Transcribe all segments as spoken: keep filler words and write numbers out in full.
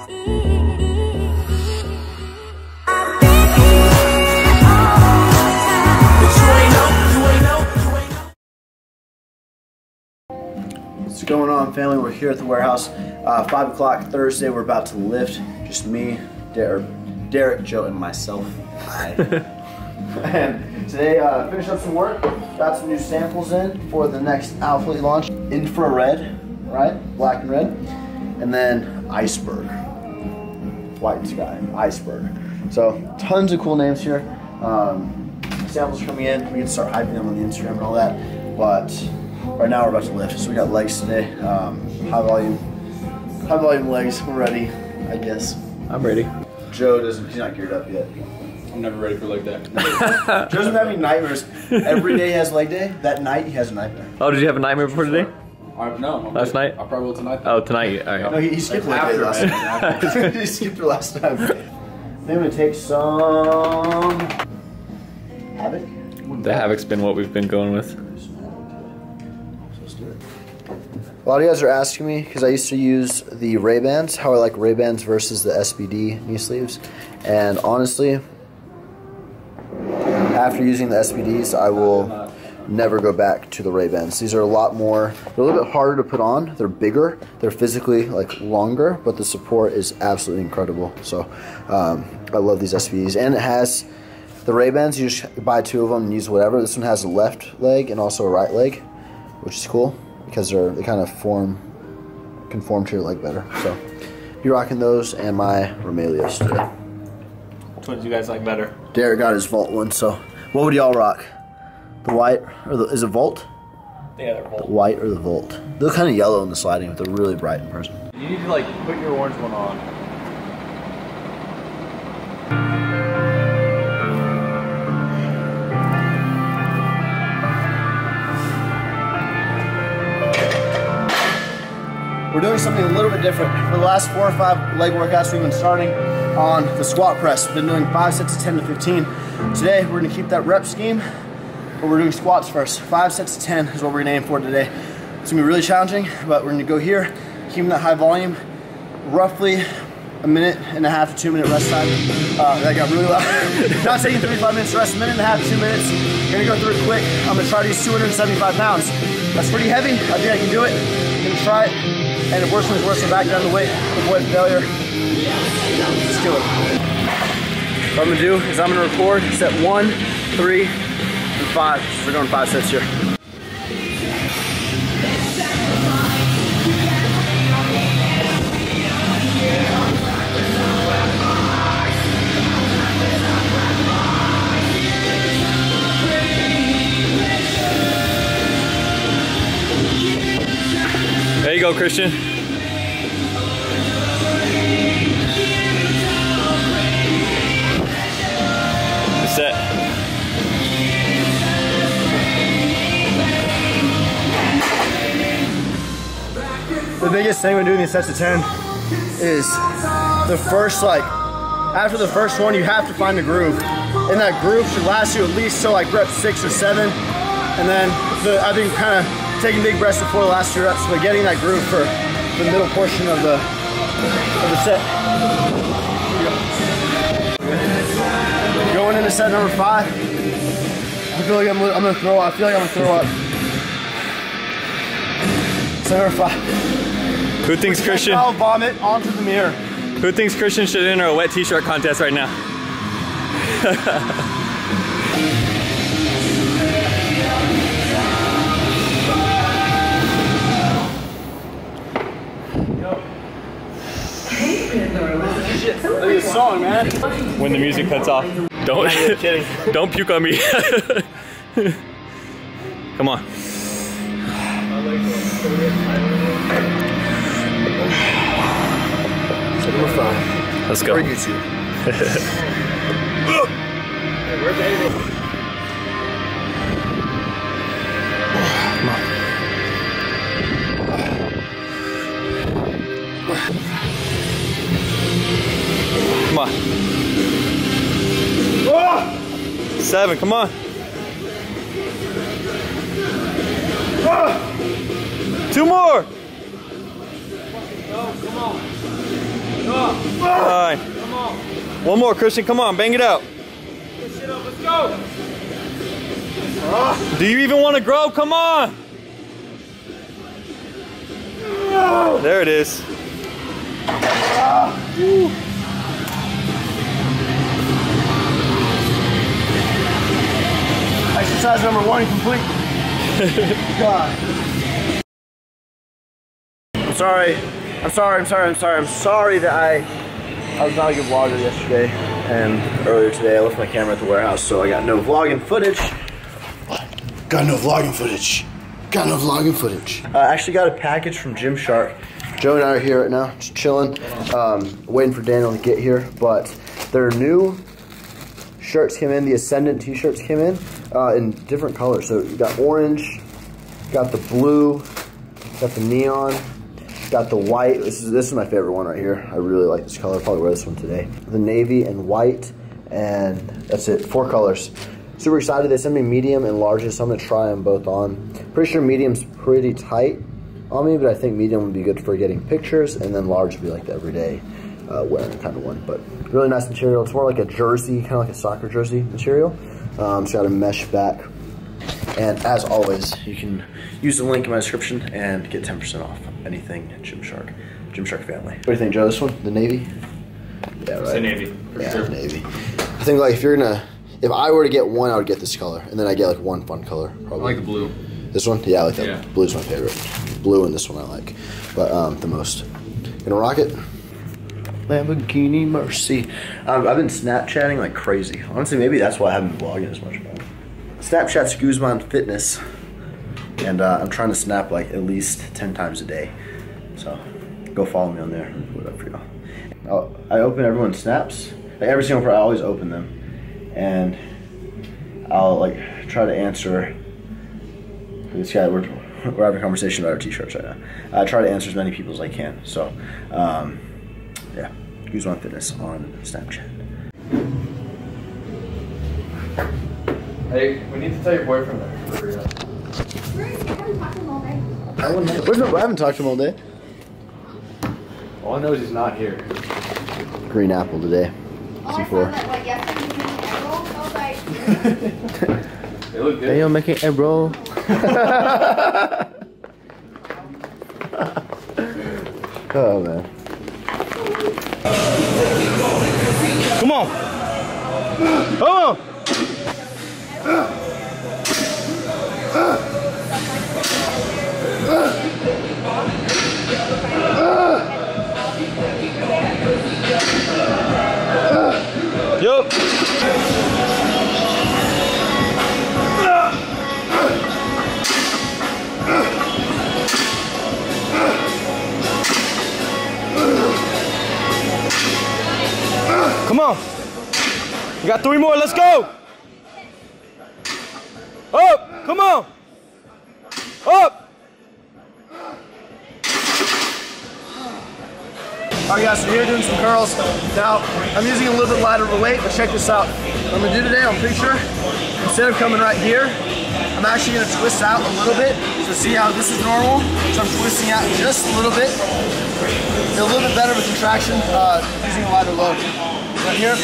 What's going on, family? We're here at the warehouse. Uh, five o'clock Thursday. We're about to lift. Just me, Derek, Derek, Joe, and myself. Hi. And today, uh, finish up some work. Got some new samples in for the next Alphalete launch. Infrared, right? Black and red. And then Iceberg. White sky. Iceberg. So tons of cool names here. Um, samples coming in. We can start hyping them on the Instagram and all that. But right now we're about to lift. So we got legs today. Um, high volume, high volume legs. We're ready, I guess. I'm ready. Joe doesn't. He's not geared up yet. I'm never ready for leg day. Joe doesn't have any nightmares. Every day he has leg day. That night he has a nightmare. Oh, did you have a nightmare before today? I, no. I'm Last good. night? I probably will tonight. Though. Oh, tonight. All right. No, he, he skipped leg day last time. He skipped it last time. Then I'm gonna take some Havoc. The Havoc's been what we've been going with. A lot of you guys are asking me, because I used to use the Ray-Bans, how I like Ray-Bans versus the S B D knee sleeves. And honestly, after using the S B Ds, I will never go back to the Ray-Bans. These are a lot more, they're a little bit harder to put on. They're bigger, they're physically like longer, but the support is absolutely incredible. So um, I love these S B Ds. And it has the Ray-Bans, you just buy two of them and use whatever. This one has a left leg and also a right leg, which is cool, because they're, they kind of form, conform to your leg better. So, be rocking those and my Romelios today. Which ones you guys like better? Derek got his Volt one, so what would y'all rock? The white, or the, is it Volt? Yeah, they're Volt. The white or the Volt? They're kind of yellow in the sliding, but they're really bright in person. You need to like put your orange one on. We're doing something a little bit different. For the last four or five leg workouts, we've been starting on the squat press. We've been doing five sets of ten to fifteen. Today, we're gonna keep that rep scheme, but we're doing squats first. Five sets of ten is what we're gonna aim for today. It's gonna be really challenging, but we're gonna go here, keeping that high volume, roughly a minute and a half to two minute rest time. Uh, that got really loud. Not taking three to five minutes rest, a minute and a half to two minutes. Gonna go through it quick. I'm gonna try to use two hundred seventy-five pounds. That's pretty heavy. I think I can do it. Gonna try it. And if worse comes worse, I'm back down the weight, avoid failure. Let's kill it. What I'm gonna do is I'm gonna record set one, three, and five. We're going five sets here. There you go, Christian. Set. The biggest thing when doing these sets of ten is the first, like, after the first one, you have to find the groove. And that groove should last you at least till like rep six or seven. And then the, I think kind of taking big breaths before the last two reps, but getting that groove for the middle portion of the, of the set. Going into set number five, I feel like I'm, I'm gonna throw up. I feel like I'm gonna throw up. Set number five. Who thinks Christian? I'll vomit onto the mirror. Who thinks Christian should enter a wet t-shirt contest right now? Look at this song, man. When the music cuts off, don't kidding. Don't puke on me. Come on. Set number five. Let's go. For YouTube. Come on. Come on. Seven, come on. Two more. Go, come on. Go. Fine. One more, Christian. Come on, bang it out. Push it up. Let's go. Do you even want to grow? Come on. There it is. Exercise number one complete. God. I'm sorry. I'm sorry. I'm sorry. I'm sorry. I'm sorry that I I was not a good vlogger yesterday and earlier today. I left my camera at the warehouse, so I got no vlogging footage. Got no vlogging footage. Got no vlogging footage. I uh, actually got a package from Gymshark. Joe and I are here right now, just chilling, um, waiting for Daniel to get here. But their new shirts came in. The Ascendant t-shirts came in uh, in different colors. So you got orange, got the blue, got the neon, got the white. This is this is my favorite one right here. I really like this color. I'll probably wear this one today. The navy and white, and that's it. Four colors. Super excited. They sent me medium and larges, so I'm gonna try them both on. Pretty sure medium's pretty tight on me, but I think medium would be good for getting pictures, and then large would be like the everyday uh, wearing kind of one. But really nice material. It's more like a jersey, kind of like a soccer jersey material. Um, it's got a mesh back. And as always, you can use the link in my description and get ten percent off anything Gymshark. Gymshark family. What do you think, Joe? This one? The navy? Yeah, right. It's the navy. For yeah, sure. navy. I think like if you're gonna, if I were to get one, I would get this color, and then I get like one fun color. Probably. I like the blue. This one? Yeah, I like that. Yeah. Blue's my favorite. Blue and this one I like, but um, the most. Gonna rock it. Lamborghini Mercy. Um, I've been Snapchatting like crazy. Honestly, maybe that's why I haven't been vlogging as much. About it. Snapchat's Guzman Fitness, and uh, I'm trying to snap like at least ten times a day. So go follow me on there. Put it up for y'all. I'll, I open everyone's snaps. Like every single person, I always open them, and I'll like try to answer. This guy, we're, we're having a conversation about our t-shirts right now. I try to answer as many people as I can. So, um, yeah, Guzman Fitness on Snapchat. Hey, we need to tell your boyfriend that. For real. Where is he? I haven't talked to him all day. I, where's my, I haven't talked to him all day. All I know is he's not here. Green apple today. Oh, I saw that, what, yesterday he made an egg roll? I was like, They look good. Hey, yo, making egg roll. Oh, man. Come on. Come on. Yup. Come on. You got three more. Let's go. Up. Come on. Up. Alright guys, so here doing some curls. Now, I'm using a little bit lighter of a weight, but check this out. What I'm gonna do today, I'm pretty sure, instead of coming right here, I'm actually gonna twist out a little bit. So see how this is normal? So I'm twisting out just a little bit. Feel a little bit better with contraction, uh, using a lighter load. Right here.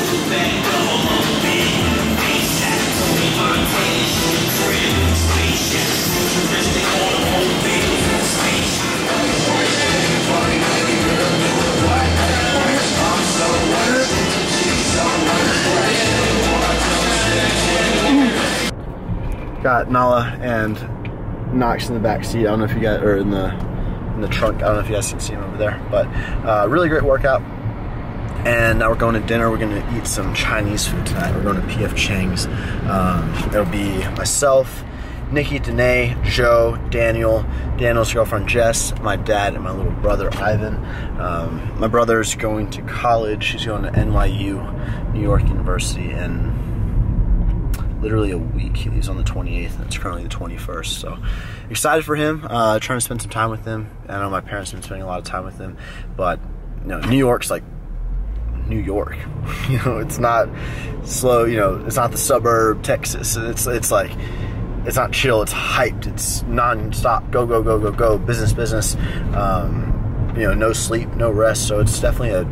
Got Nala and Knox in the back seat. I don't know if you guys, or in the in the trunk. I don't know if you guys can see him over there, but uh, really great workout. And now we're going to dinner. We're going to eat some Chinese food tonight. We're going to P F Chang's. Um, it'll be myself, Nikki, Danae, Joe, Daniel, Daniel's girlfriend Jess, my dad, and my little brother Ivan. Um, my brother's going to college. He's going to N Y U, New York University, in literally a week. He leaves on the twenty-eighth, and it's currently the twenty-first. So excited for him. Uh, trying to spend some time with him. I know my parents have been spending a lot of time with him, but you know, New York's like New York. You know, it's not slow. You know, it's not the suburb Texas. It's it's like. It's not chill, it's hyped, it's non-stop, go, go, go, go, go, business, business, um, you know, no sleep, no rest, so it's definitely a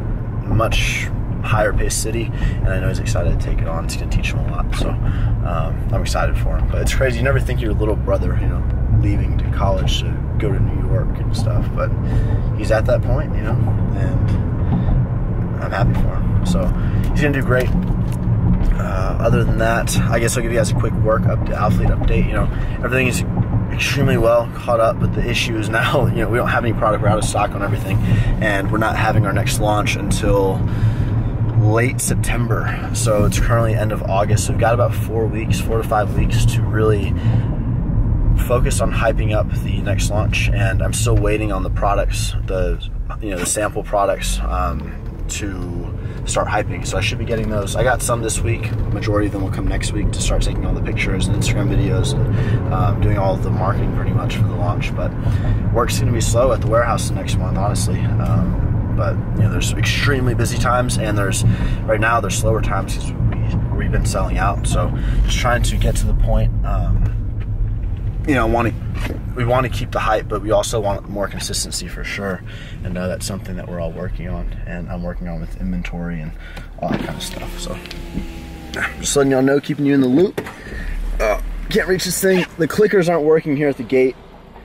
much higher paced city, and I know he's excited to take it on. It's gonna teach him a lot, so um, I'm excited for him. But it's crazy, you never think your little brother, you know, leaving to college to go to New York and stuff, but he's at that point, you know, and I'm happy for him. So he's gonna do great. Uh, other than that, I guess I'll give you guys a quick work up athlete update. You know, everything is extremely well caught up, but the issue is now, you know, we don't have any product. We're out of stock on everything, and we're not having our next launch until late September. So it's currently end of August. So we've got about four weeks, four to five weeks to really focus on hyping up the next launch. And I'm still waiting on the products, the you know the sample products um, to start hyping. So I should be getting those. I got some this week. Majority of them will come next week to start taking all the pictures and Instagram videos and um, doing all of the marketing pretty much for the launch. But work's gonna be slow at the warehouse next month, honestly. Um, but you know, there's extremely busy times, and there's right now there's slower times because we, we've been selling out. So just trying to get to the point. Um, you know, want to we want to keep the hype, but we also want more consistency for sure, and uh, that's something that we're all working on, and I'm working on with inventory and all that kind of stuff. So just letting y'all know, keeping you in the loop. Uh, can't reach this thing. The clickers aren't working here at the gate.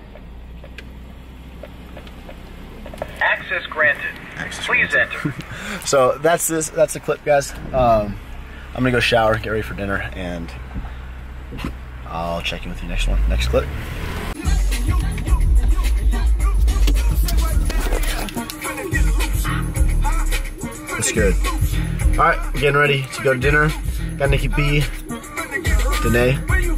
Access granted. Access Please granted. enter. So that's this. That's the clip, guys. Um, I'm gonna go shower, get ready for dinner, and I'll check in with you next one. Next clip. That's good. All right, getting ready to go to dinner. Got Nikki B, Danae,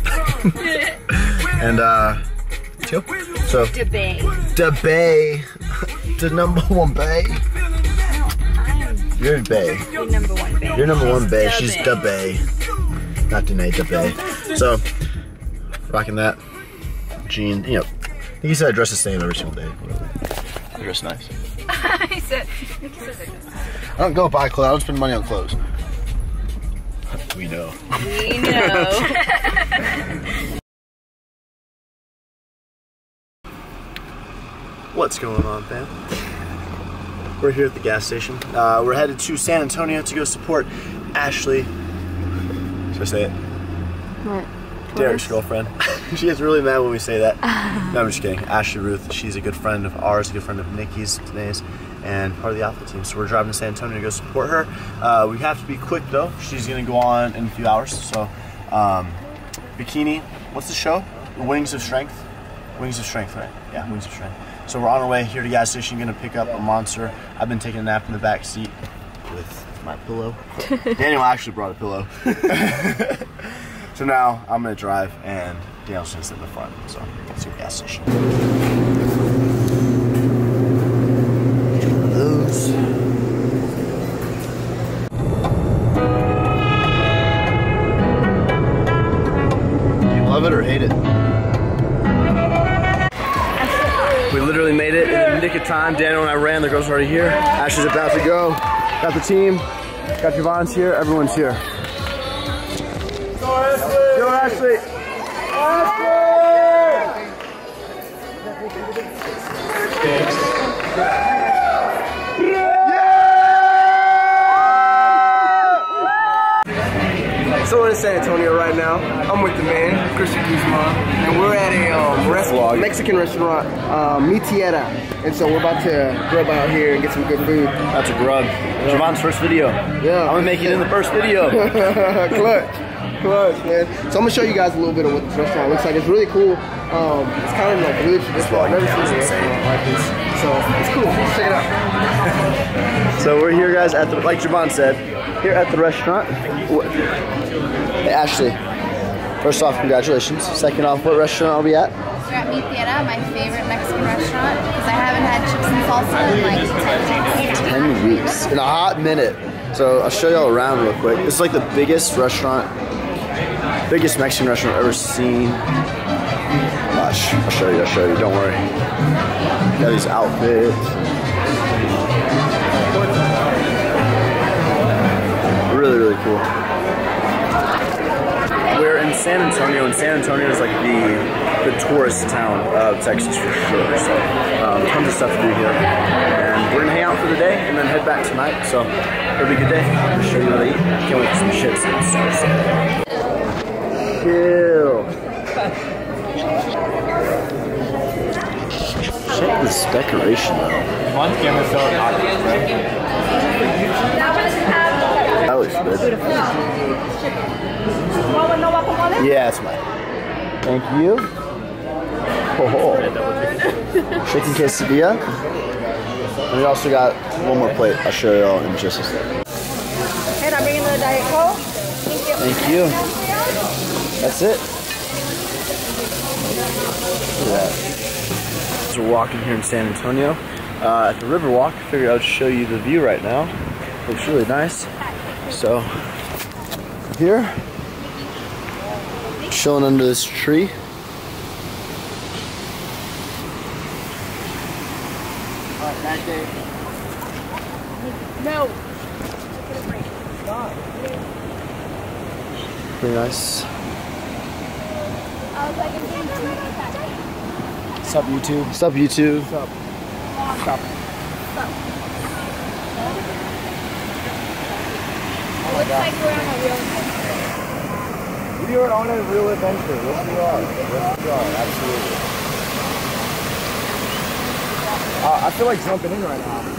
and uh, chill. So The Bay. the Bay, the number one Bay. You're Bay. You're number one Bay. You're number one Bay. She's She's the the Bay. Not Danae, the Bay. So, rocking that. Jean, you know, he said I dress the same every single day. I dress nice. He said, Nikki says I dress nice. I don't go buy clothes. I don't spend money on clothes. We know. We know. What's going on, fam? We're here at the gas station. Uh, we're headed to San Antonio to go support Ashley. Should I say it? What? Derek's girlfriend. She gets really mad when we say that. No, I'm just kidding. Ashley Ruth, she's a good friend of ours, a good friend of Nikki's, Danae's, and part of the Alpha team. So we're driving to San Antonio to go support her. Uh, we have to be quick though. She's gonna go on in a few hours. So, um, Bikini, what's the show? Wings of Strength? Wings of Strength, right? Yeah, Wings of Strength. So we're on our way here to the gas station, gonna pick up a Monster. I've been taking a nap in the back seat with my pillow. Daniel actually brought a pillow. So now I'm gonna drive and Daniel's gonna sit in the front. So let's go to the gas station. Those. Do you love it or hate it? We literally made it in the nick of time. Daniel and I ran, the girls are already here. Ashley's about to go. Got the team, got Javon's here, everyone's here. Go Ashley! Ashley! So we're in San Antonio right now. I'm with the man, Christian Guzman, and we're at a um, restaurant, Mexican restaurant, um, Mi Tierra. And so we're about to grub out here and get some good food. That's a grub. Yeah. Javon's first video. Yeah. I'm gonna make it in the first video. Clutch. Clutch, man. So I'm gonna show you guys a little bit of what this restaurant looks like. It's really cool. Um, it's kind of like really traditional. I've never seen a restaurant like this. So it's cool. Let's check it out. So we're here, guys, at the, like Javon said, here at the restaurant. Hey, Ashley, first off, congratulations. Second off, what restaurant are we at? We're at Mi Tierra, my favorite Mexican restaurant, because I haven't had chips and salsa in like ten weeks. ten weeks. In a hot minute. So I'll show y'all around real quick. It's like the biggest restaurant, biggest Mexican restaurant I've ever seen. Gosh, I'll show you, I'll show you, don't worry. Got these outfits. Really, really cool. We're in San Antonio, and San Antonio is like the the tourist town of Texas for sure. So um, tons of stuff to do here. And we're gonna hang out for the day and then head back tonight. So it'll be a good day. I'm gonna show you what I eat. Can't wait for some chips and salsa. Chill. Check this decoration though. One camera fell out. That looks good. Yeah, it's mine. Thank you. Oh, chicken quesadilla. And we also got one more plate. I'll show you all in just a second. And I'm bringing the Diet Coke. Thank you. Thank you. That's it. Look at that. So we're walking here in San Antonio uh, at the Riverwalk. I figured I would show you the view right now. Looks really nice. So here, chilling under this tree. Alright, that day. No. Pretty nice. What's up, YouTube? What's up, YouTube? What's up? Stop. Looks like we're on a real adventure. We are on a real adventure. Yes, we are. Yes, we are. Absolutely. Uh, I feel like jumping in right now.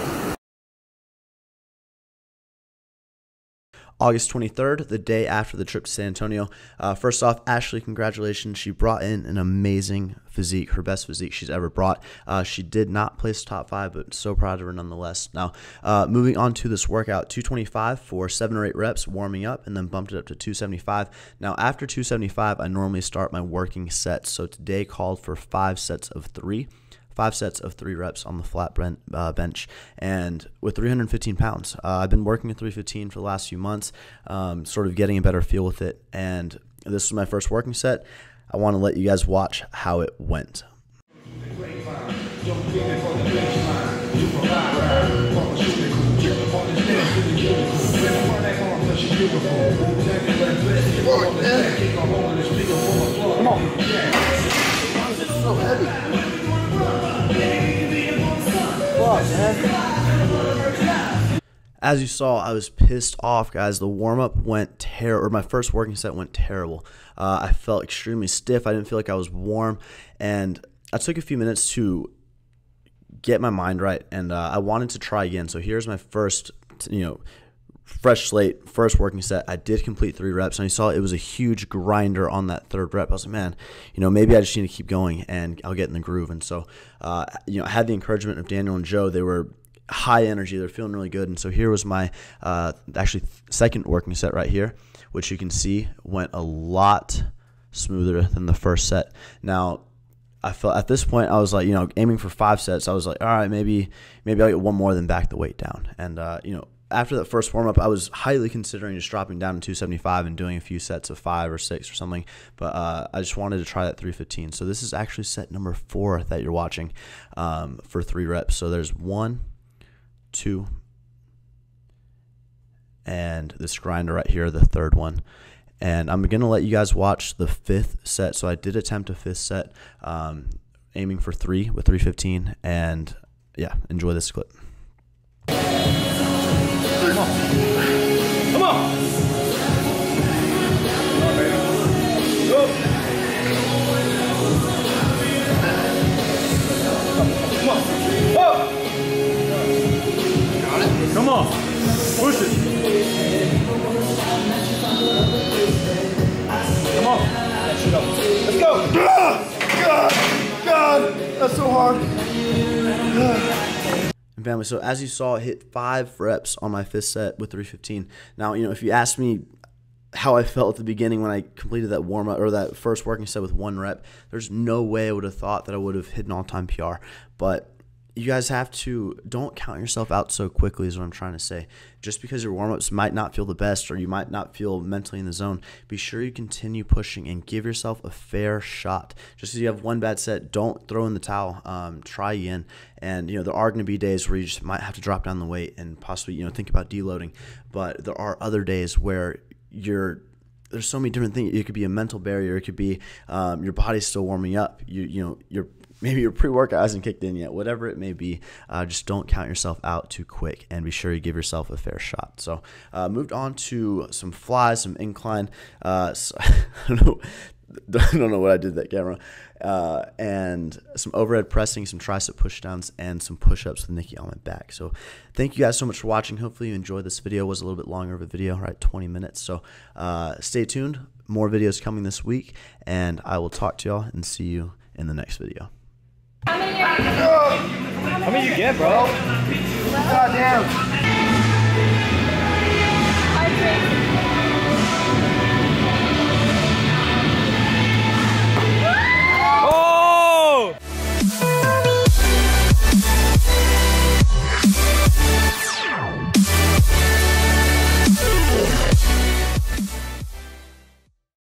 August twenty-third, the day after the trip to San Antonio. Uh, first off, Ashley, congratulations. She brought in an amazing physique, her best physique she's ever brought. Uh, she did not place top five, but so proud of her nonetheless. Now, uh, moving on to this workout, two twenty-five for seven or eight reps, warming up, and then bumped it up to two seventy-five. Now, after two seventy-five, I normally start my working sets. So today called for five sets of three. Five sets of three reps on the flat uh, bench, and with three hundred fifteen pounds. Uh, I've been working at three fifteen for the last few months, um, sort of getting a better feel with it, and this was my first working set. I want to let you guys watch how it went. Come on. It's so heavy. As you saw, I was pissed off, guys. The warm-up went terrible, or my first working set went terrible. Uh, I felt extremely stiff. I didn't feel like I was warm, and I took a few minutes to get my mind right, and uh, I wanted to try again. So here's my first, you know, fresh slate, first working set. I did complete three reps, and you saw it was a huge grinder on that third rep. I was like, man, you know, maybe I just need to keep going, and I'll get in the groove. And so, uh, you know, I had the encouragement of Daniel and Joe. They were high energy. They're feeling really good. And so here was my uh, actually second working set right here, which you can see went a lot smoother than the first set. Now, I felt at this point I was like, you know, aiming for five sets. I was like, all right, maybe maybe I'll get one more, then back the weight down. And uh, you know, after that first warm up, I was highly considering just dropping down to two seventy-five and doing a few sets of five or six or something. But uh, I just wanted to try that three fifteen. So this is actually set number four that you're watching um, for three reps. So there's one, two, and this grinder right here, the third one. And I'm going to let you guys watch the fifth set. So I did attempt a fifth set, um, aiming for three with three fifteen. And yeah, enjoy this clip. Come on. Come on. Go. Come on. Whoa. Got it. Come on. Push it. Come on. Let's go. God, God, that's so hard. And family, so as you saw, I hit five reps on my fifth set with three fifteen. Now, you know, if you asked me how I felt at the beginning when I completed that warm up or that first working set with one rep, there's no way I would have thought that I would have hit an all-time P R. But you guys have to, don't count yourself out so quickly is what I'm trying to say. Just because your warm-ups might not feel the best or you might not feel mentally in the zone, be sure you continue pushing and give yourself a fair shot. Just because you have one bad set, don't throw in the towel. Um, try again. And, you know, there are going to be days where you just might have to drop down the weight and possibly, you know, think about deloading. But there are other days where you're there's so many different things. It could be a mental barrier. It could be um, your body's still warming up. You you know you're maybe your pre-workout hasn't kicked in yet. Whatever it may be, uh, just don't count yourself out too quick, and be sure you give yourself a fair shot. So uh, moved on to some flies, some incline. Uh, so, I don't know. I don't know what I did to that camera. Uh, and some overhead pressing, some tricep pushdowns, and some push-ups with Nikki on my back. So thank you guys so much for watching. Hopefully you enjoyed this video. It was a little bit longer of a video, right? twenty minutes. So uh, stay tuned. More videos coming this week, and I will talk to y'all and see you in the next video. How many you get, bro? God damn. I drink.